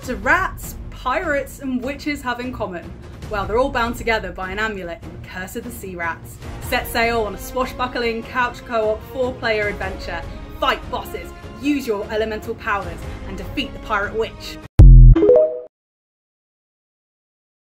do rats, pirates and witches have in common? Well, they're all bound together by an amulet in the Curse of the Sea Rats. Set sail on a swashbuckling couch co-op 4-player adventure, fight bosses, use your elemental powers and defeat the pirate witch.